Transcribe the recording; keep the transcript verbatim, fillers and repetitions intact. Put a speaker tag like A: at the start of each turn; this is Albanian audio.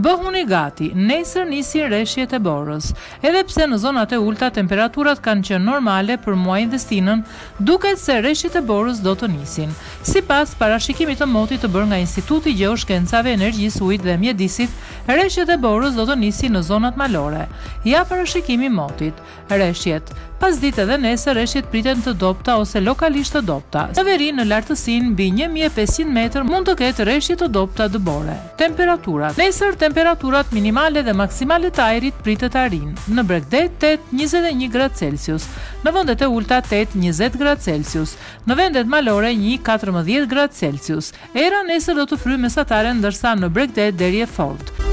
A: Bëhuni gati, nesër nisin rreshjet e borës. Edhe pse në zonat e ulta temperaturat kanë qenë normale për muajin dhestinën, duket se rreshjet e borës do të nisin. Sipas parashikimit të motit të bërë nga Instituti i Gjeoshkencave, Energjisë, Ujit dhe Mjedisit, rreshjet e borës do të nisin në zonat malore. Ja parashikimi i motit. Rreshjet. Pasditë edhe nesër rreshjet priten të dobta ose lokalisht të dobta. Në veri në lartësinë mbi një mijë e pesëqind metër mund të ketë rreshje të dobta dëbore. Temperaturat. Nesër temperaturat minimale dhe maksimale të ajrit pritet të arrijnë. Në Bregdet tetë njëzet e një gradë Celsius, në vendet e ulta tetë njëzet gradë Celsius, në vendet malore një katërmbëdhjetë gradë Celsius. Era nesër do të fryjë mesatare ndërsa në Bregdet deri e fortë.